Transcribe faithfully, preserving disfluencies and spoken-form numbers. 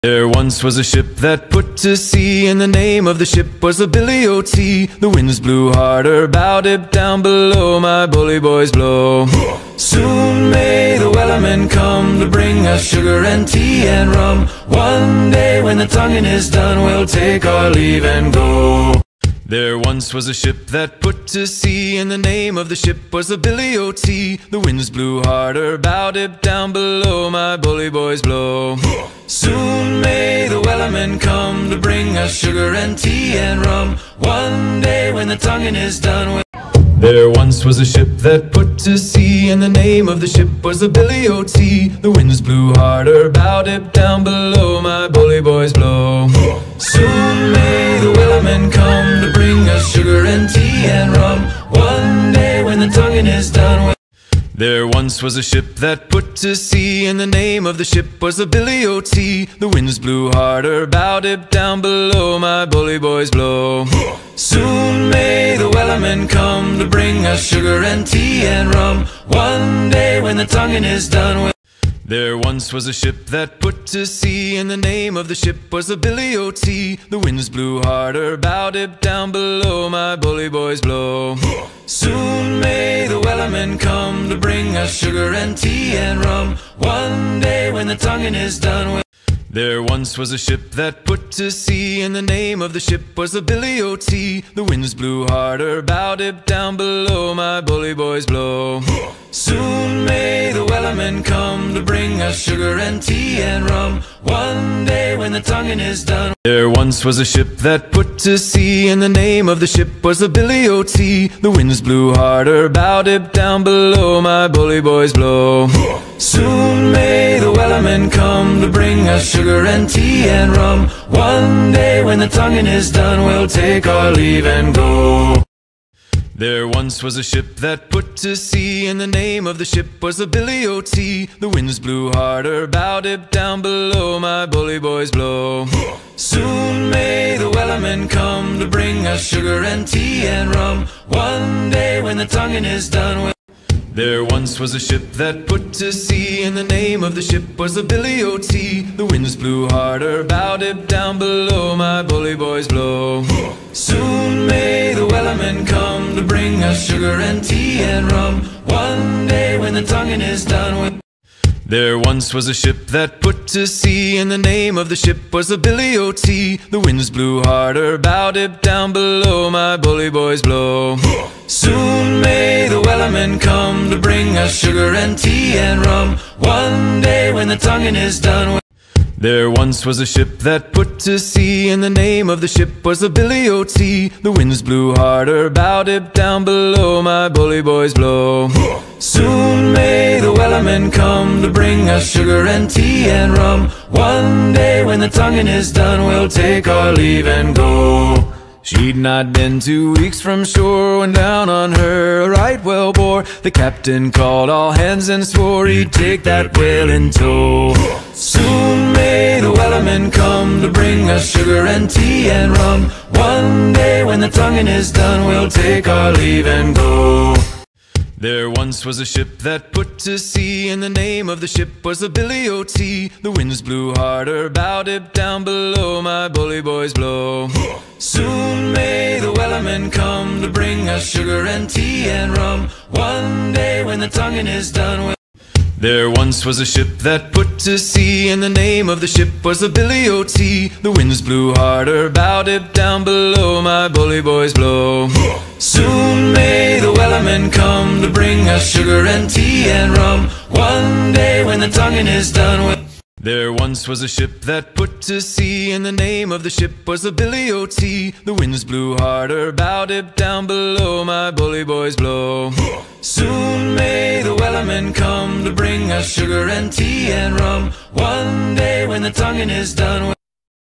There once was a ship that put to sea, and the name of the ship was the Billy O T. The winds blew harder, bowed it down below, my bully boys blow. Soon may the wellerman come to bring us sugar and tea and rum. One day when the tonguing is done, we'll take our leave and go. There once was a ship that put to sea, and the name of the ship was the Billy O T. The winds blew harder, bowed it down below, my bully boys blow. Soon may the wellerman come to bring us sugar and tea and rum. One day when the tonguing is done, we'll... There once was a ship that put to sea, and the name of the ship was the Billy O T. The winds blew harder, bowed it down below, my bully boys blow. Soon may the wellerman come to bring us sugar and tea and rum. One day when the tonguing is done, we'll... There once was a ship that put to sea, and the name of the ship was the Billy O T. The winds blew harder, bowed it down below, my bully boys blow. Soon may the wellerman come to bring us sugar and tea and rum. One day when the tonguing is done, we'll... There once was a ship that put to sea, and the name of the ship was the Billy O T. The winds blew harder, bowed it down below, my bully boys blow. Soon may the wellerman come to bring us sugar and tea and rum. One day when the tonguing is done, we'll... There once was a ship that put to sea, and the name of the ship was the Billy O T. The winds blew harder, bowed it down below, my bully boys blow. Soon may the wellerman come to bring us sugar and tea and rum. One day when the tonguing is done. There once was a ship that put to sea, and the name of the ship was the Billy O T. The winds blew harder, bowed it down below, my bully boys blow. Soon may the wellerman come to bring us sugar and tea and rum. One day when the tonguing is done, we'll take our leave and go. There once was a ship that put to sea, and the name of the ship was the Billy O T. The winds blew harder, bowed it down below, my bully boys blow. Soon may the wellerman come to bring us sugar and tea and rum. One day when the tonguing is done, we'll... There once was a ship that put to sea, and the name of the ship was the Billy O T. The winds blew harder, bowed it down below, my bully boys blow. Soon may the wellerman come to bring us sugar and tea and rum. One day when the tonguing is done, we'll... There once was a ship that put to sea, and the name of the ship was the Billy O T. The winds blew harder, bowed it down below, my bully boys blow. Soon may the wellerman come to bring us sugar and tea and rum. One day when the tonguing is done, we'll... There once was a ship that put to sea, and the name of the ship was the Billy O T. The winds blew harder, bowed it down below, my bully boys blow. Soon may the wellerman come to bring us sugar and tea and rum. One day when the tonguing is done, we'll take our leave and go. She'd not been two weeks from shore when down on her a right whale bore. The captain called all hands and swore he'd take that whale in tow. Soon may the wellerman come to bring us sugar and tea and rum. One day when the tonguing is done, we'll take our leave and go. There once was a ship that put to sea, and the name of the ship was the Billy O T. The winds blew harder, bowed it down below, my bully boys blow. Soon may the wellerman come to bring us sugar and tea and rum. One day when the tonguing is done, we'll... There once was a ship that put to sea, and the name of the ship was the Billy O T. The winds blew harder, bowed it down below, my bully boys blow. Soon may the wellerman come to bring us sugar and tea and rum. One day when the tonguing is done, we'll... There once was a ship that put to sea, and the name of the ship was the Billy O T. The winds blew harder, bowed it down below, my bully boys blow. Soon may the wellerman come to bring us sugar and tea and rum. One day when the tonguing is done, we'll...